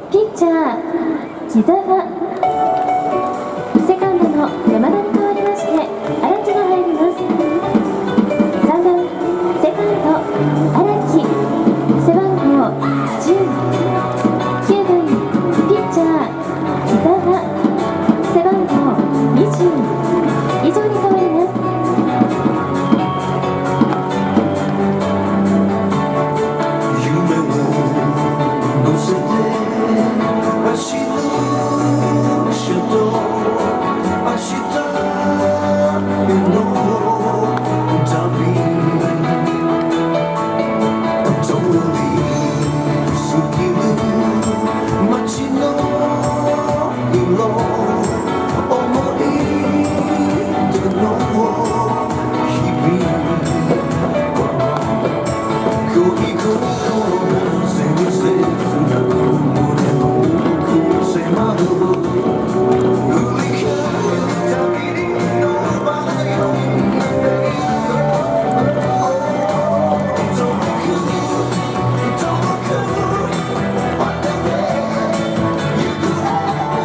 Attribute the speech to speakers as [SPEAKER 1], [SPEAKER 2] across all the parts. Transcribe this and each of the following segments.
[SPEAKER 1] ピッチャー木澤、セカンドの山田に代わりまして荒木が入ります。3番セカンド荒木、背番号10、9番ピッチャー木澤、背番号20、以上に変わります。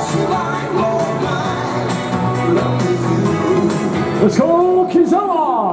[SPEAKER 2] Let's go, Kizawa!